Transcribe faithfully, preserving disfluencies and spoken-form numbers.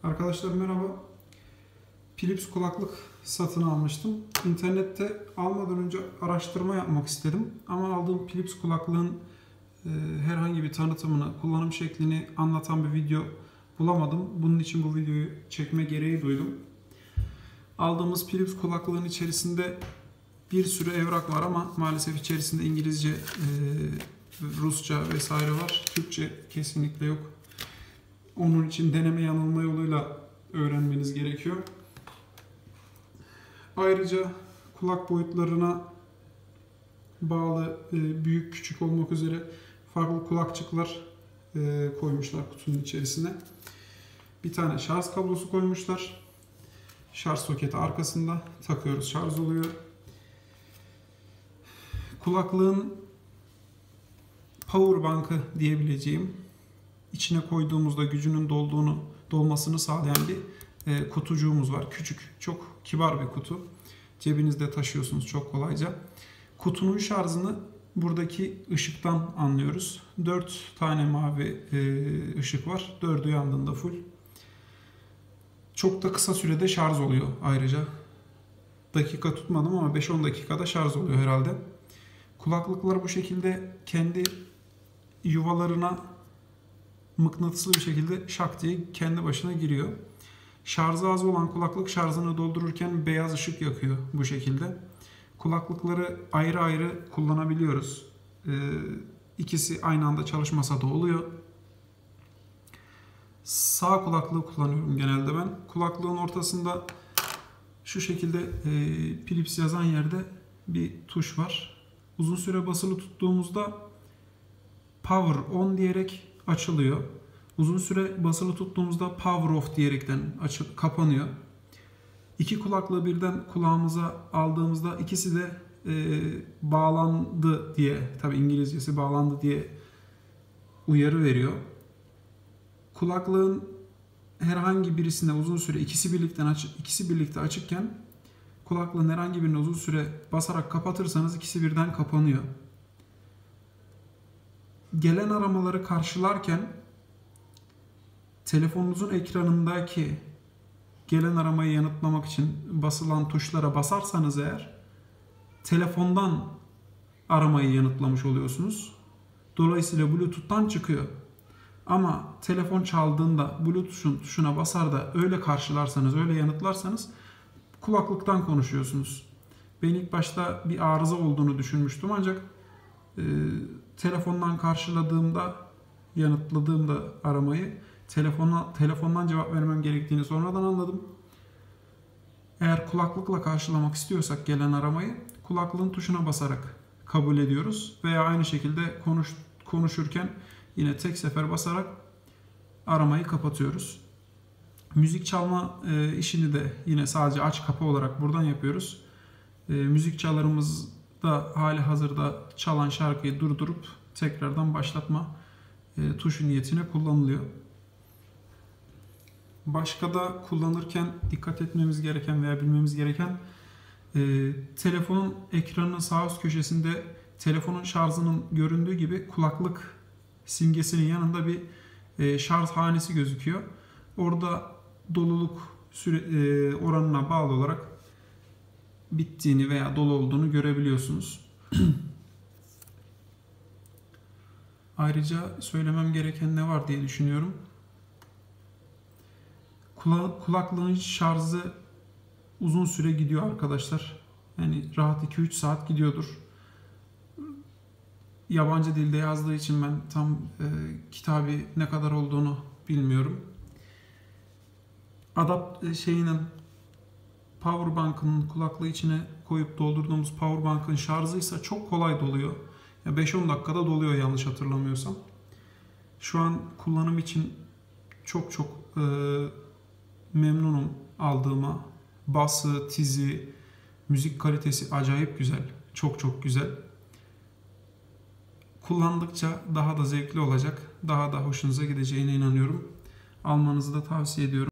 Arkadaşlar merhaba. Philips kulaklık satın almıştım. İnternette almadan önce araştırma yapmak istedim. Ama aldığım Philips kulaklığın e, herhangi bir tanıtımını, kullanım şeklini anlatan bir video bulamadım. Bunun için bu videoyu çekme gereği duydum. Aldığımız Philips kulaklığın içerisinde bir sürü evrak var ama maalesef içerisinde İngilizce, e, Rusça vesaire var. Türkçe kesinlikle yok. Onun için deneme yanılma yoluyla öğrenmeniz gerekiyor. Ayrıca kulak boyutlarına bağlı e, büyük küçük olmak üzere farklı kulakçıklar e, koymuşlar kutunun içerisine. Bir tane şarj kablosu koymuşlar. Şarj soketi arkasında takıyoruz, şarj oluyor. Kulaklığın power bank'ı diyebileceğim, içine koyduğumuzda gücünün dolduğunu, dolmasını sağlayan bir e, kutucuğumuz var. Küçük, çok kibar bir kutu. Cebinizde taşıyorsunuz çok kolayca. Kutunun şarjını buradaki ışıktan anlıyoruz. dört tane mavi e, ışık var. dördü yandığında full. Çok da kısa sürede şarj oluyor ayrıca. Dakika tutmadım ama beş on dakikada şarj oluyor herhalde. Kulaklıklar bu şekilde kendi yuvalarına mıknatıslı bir şekilde şak diye kendi başına giriyor. Şarjı az olan kulaklık şarjını doldururken beyaz ışık yakıyor bu şekilde. Kulaklıkları ayrı ayrı kullanabiliyoruz. Ee, ikisi aynı anda çalışmasa da oluyor. Sağ kulaklığı kullanıyorum genelde ben. Kulaklığın ortasında şu şekilde e, Philips yazan yerde bir tuş var. Uzun süre basılı tuttuğumuzda Power On diyerek açılıyor. Uzun süre basılı tuttuğumuzda Power Off diyerekten açıp kapanıyor. İki kulaklığı birden kulağımıza aldığımızda ikisi de e, bağlandı diye, tabi İngilizcesi bağlandı diye uyarı veriyor. Kulaklığın herhangi birisine uzun süre ikisi birlikte açık, ikisi birlikte açıkken kulaklığın herhangi birine uzun süre basarak kapatırsanız ikisi birden kapanıyor. Gelen aramaları karşılarken telefonunuzun ekranındaki gelen aramayı yanıtlamak için basılan tuşlara basarsanız eğer telefondan aramayı yanıtlamış oluyorsunuz. Dolayısıyla Bluetooth'tan çıkıyor. Ama telefon çaldığında Bluetooth'un tuşuna basar da öyle karşılarsanız, öyle yanıtlarsanız kulaklıktan konuşuyorsunuz. Ben ilk başta bir arıza olduğunu düşünmüştüm ancak e, telefondan karşıladığımda, yanıtladığımda aramayı telefona, telefondan cevap vermem gerektiğini sonradan anladım. Eğer kulaklıkla karşılamak istiyorsak gelen aramayı kulaklığın tuşuna basarak kabul ediyoruz veya aynı şekilde konuş, konuşurken yine tek sefer basarak aramayı kapatıyoruz. Müzik çalma e, işini de yine sadece aç kapa olarak buradan yapıyoruz. E, müzik çalarımızda hali hazırda çalan şarkıyı durdurup tekrardan başlatma e, tuşu niyetine kullanılıyor. Başka da kullanırken dikkat etmemiz gereken veya bilmemiz gereken e, telefonun ekranının sağ üst köşesinde telefonun şarjının göründüğü gibi kulaklık simgesinin yanında bir e, şarj hanesi gözüküyor. Orada doluluk süre, e, oranına bağlı olarak bittiğini veya dolu olduğunu görebiliyorsunuz. Ayrıca söylemem gereken ne var diye düşünüyorum. Kulaklığın şarjı uzun süre gidiyor arkadaşlar. Yani rahat iki üç saat gidiyordur. Yabancı dilde yazdığı için ben tam e, kitabı ne kadar olduğunu bilmiyorum. Adapt şeyinin Powerbank'ın kulaklığı içine koyup doldurduğumuz Powerbank'ın şarjı ise çok kolay doluyor. Ya beş on dakikada doluyor yanlış hatırlamıyorsam. Şu an kullanım için çok çok e, memnunum aldığıma. Bası, tizi, müzik kalitesi acayip güzel. Çok çok güzel. Kullandıkça daha da zevkli olacak. Daha da hoşunuza gideceğine inanıyorum. Almanızı da tavsiye ediyorum.